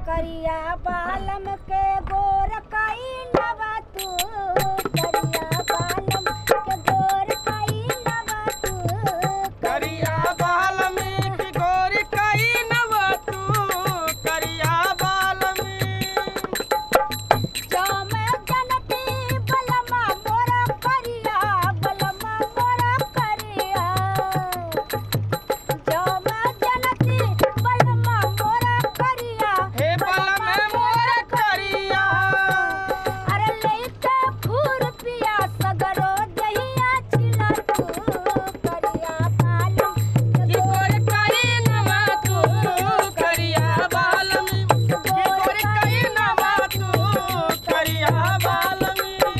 करिया बालम के गोर कई नवा तू करिया बालम के गोर कई नवा तू करिया बालम की गोर कई नवा तू करिया बालम जाम जनती बलमा मोरा करिया बलमा मोरा करिया जाम जनती बलमा मोरा करिया हे बलम मोर करिया अरे लइका फूर पिया सगरो दहिया छिला तू करिया बालम के की गोर कई नवा तू करिया बालम की गोर कई नवा तू करिया बालम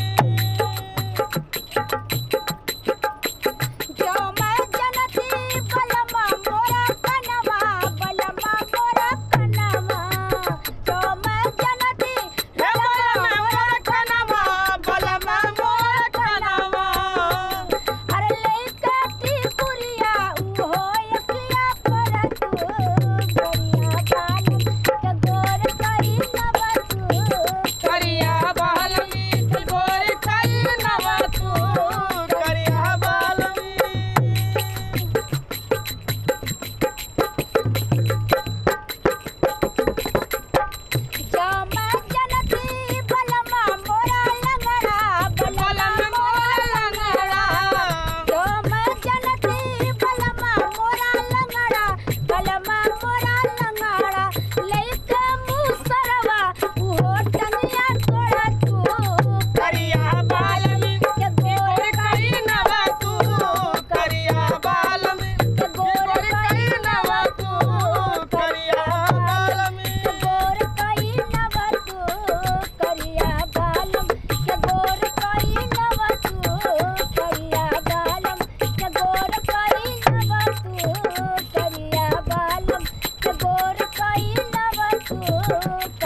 जाम जनती बलमा मोरा कनवा बलमा मोरा कनवा जाम जनती हे बलम मोर कनवा बलम मोर कनवा अरे लइका टिकुरिया उहो यकिया पर तू करिया बालम के गोर कई नवा तू करिया बालम की गोर कई नवा तू करिया बालम जाम जनती बलमा मोरा लंगड़ा बलमा बलम मोर लंगड़ा जाम जनती बलमा मोरा लंगड़ा बलमा मोरा लंगड़ा लइका मुसरवा उहो टंगिया तोड़ा तू करिया बालम के की गोर गोर कई नवा तू करिया बालम के की गोर गोर कई नवा तू करिया बालम के गोर कई नवा तू करिया बालम के गोर कई नवा तू करिया बालम के गोर कई नवा तू करिया बालम के गोर कई नवा तू